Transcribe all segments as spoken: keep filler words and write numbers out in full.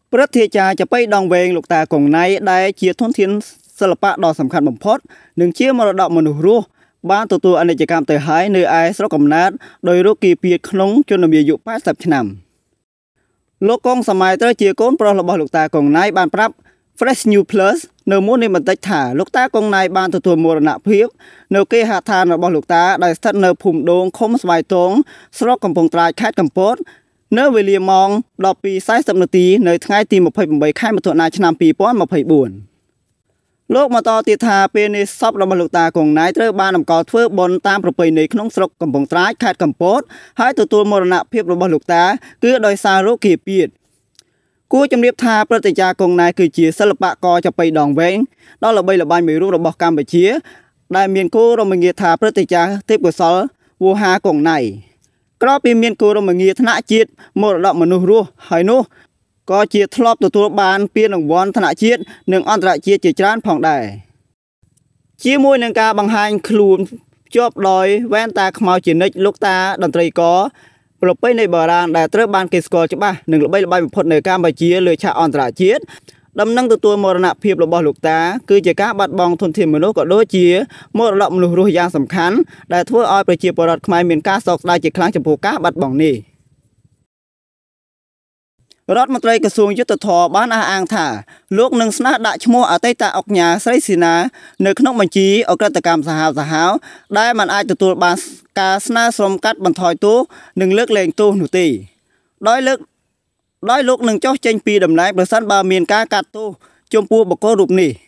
ព្រឹទ្ធាចារ្យចាប៉ីដងវែងលោកតាកងណៃដែលជាធនធានសិល្បៈដ៏សំខាន់បំផុតនិងជាមរតកមនុស្សរស់បានទទួលអនិច្ចកម្មទៅហើយនៅឯស្រុកកំណើតដោយរកគីពាតក្នុងជនមាយុแปดสิบឆ្នាំលោកកងសម័យត្រូវជាកូនប្រុសរបស់លោកតាកងណៃបានប្រាប់ Fresh New Plus នៅមុននេះបន្តិចថាលោកតាកងណៃបានទទួលមរណភាពនៅគេហដ្ឋានរបស់លោកតាដែលស្ថិតនៅភូមិដូងឃុំស្វាយតងស្រុកកំពង់ត្រាចខេត្តកំពតនៅវេលាម៉ោង ដប់ពីរសាយសិប នាទីនៅថ្ងៃទី ម្ភៃប្រាំបី ខែមិថុនាឆ្នាំ ពីរពាន់ម្ភៃបួនលោកបន្តទៀតថាពេលនេះសពរបស់លោកតាកងណៃត្រូវបានតម្កល់ធ្វើបុណ្យតាមប្រពៃណីក្នុងស្រុកកំពង់ត្រាចខេត្តកំពតហើយទទួលមរណភាពរបស់លោកតាគឺដោយសាររោគគាពៀតគួរជំរាបថាព្រឹទ្ធាចារ្យកងណៃគឺជាសិល្បករចាប៉ីដងវែងដ៏ល្បីល្បាញមួយរូបរបស់កម្ពុជាដែលមានគោលរមងារថាព្រឹទ្ធាចារ្យទេពកោសល្យវោហាកងណៃក្រោយពីមានគោលរមងារថ្នាក់ជាតិមរតកមនុស្សរស់ហើយនោះក៏ជាធ្លាប់ទទួលបានពានរង្វាន់ថ្នាក់ជាតិនិងអន្តរជាតិជាច្រើនផងដែរជាមួយនឹងការបង្ហាញខ្លួនភ្ជាប់ដោយវ៉ែនតាខ្មៅជានិច្ចលោកតាតន្ត្រីករប្រពៃណីបុរាណដែលត្រូវបានគេស្គាល់ច្បាស់និងល្បីល្បាញបំផុតនៅកម្ពុជាលើឆាកអន្តរជាតិដំណឹងទទួលមរណភាពរបស់លោកតាគឺជាការបាត់បង់ធនធានមនុស្សក៏ដូចជាមរតកមនុស្សរស់យ៉ាងសំខាន់ដែលធ្វើឲ្យប្រជាពលរដ្ឋខ្មែរមានការសោកស្ដាយជាខ្លាំងចំពោះការបាត់បង់នេះរដ្ឋមន្ត្រីក្រសួងយុទ្ធភ័ពបានអះអាងថាលោកនឹងស្នើដាក់ឈ្មោះអតីតអង្គការស្រីស៊ីណានៅក្នុងបញ្ជីអក្រិតកម្មសាហាវសាហាវដែលមិនអាចទទួលបានការស្នើសុំកាត់បន្ថយទោសនិងលើកលែងទោសនោះទេដោយលើកដោយលោកនឹងចុះចេញពីតំណែងប្រសិនបើមានការកាត់ទោសចំពោះបុគ្គលរូបនេះ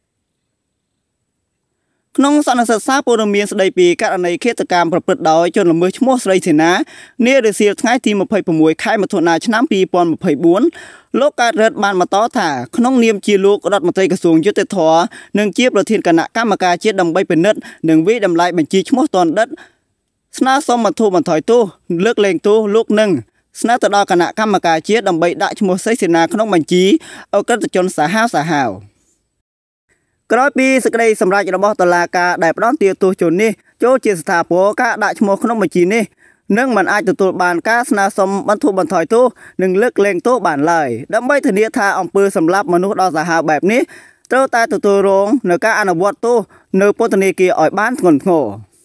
ក្នុងសន្និសីទសារព័ត៌មានស្ដីពីករណីឃាតកម្មប្រព្រឹត្តដោយជនល្មើសឈ្មោះស្រីសេនានារសៀលថ្ងៃទី ម្ភៃប្រាំមួយ ខែមិថុនាឆ្នាំ ពីរពាន់ម្ភៃបួនលោកកើតរិទ្ធបានបន្តថាក្នុងនាមជាលោករដ្ឋមន្ត្រីក្រសួងយុទ្ធភ័ពនិងជាប្រធានគណៈកម្មការជាតិដើម្បីពិនិត្យនិងវិតម្លៃបញ្ជីឈ្មោះតនដិតស្នើសុំបន្ធូរបន្ថយទោសលើកលែងទោសលោកនឹងស្នើទៅដល់គណៈកម្មការជាតិដើម្បីដាក់ឈ្មោះស្រីសេនាក្នុងបញ្ជីអក្រិតជនសាហាវសាហាវក្រោយពីសេចក្តីសម្រេចរបស់តុលាការដែលផ្តន្ទាទោសជននេះចូលជាស្ថាពរការដាក់ឈ្មោះក្នុងបញ្ជីនេះនឹងមិនអាចទទួលបានការស្នើសុំបន្ធូរបន្ថយទោសនិងលើកលែងទោសបានឡើយដើម្បីធានាថាអំពើសម្លាប់មនុស្សដ៏សាហាវបែបនេះត្រូវតែទទួលរងនៅការអនុវត្តទោសនៅពន្ធនាគារឲ្យបានធ្ងន់ធ្ងរ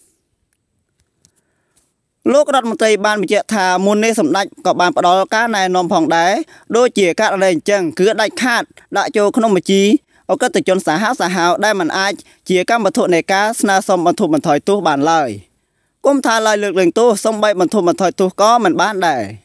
លោករដ្ឋមន្ត្រីបានបញ្ជាក់ថាមុននេះសម្ដេចក៏បានផ្ដល់ការណែនាំផងដែរដូចជាករណីអញ្ចឹងគឺដាច់ខាតដាក់ចូលក្នុងបញ្ជីអក្រិតជនសាហាវសាហាវដែលមិនអាចជាកម្មវត្ថុនៃការស្នើសុំបន្ធូរបន្ថយទោសបានឡើយគុំថាឡើយលើកលែងទោសសូម្បីបន្ធូរបន្ថយទោសក៏មិនបានដែរ